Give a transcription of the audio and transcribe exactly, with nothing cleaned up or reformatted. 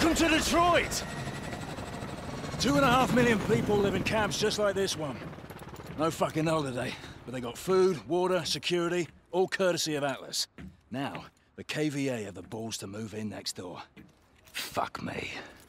Welcome to Detroit! Two and a half million people live in camps just like this one. No fucking holiday, but they got food, water, security, all courtesy of Atlas. Now, the K V A have the balls to move in next door. Fuck me.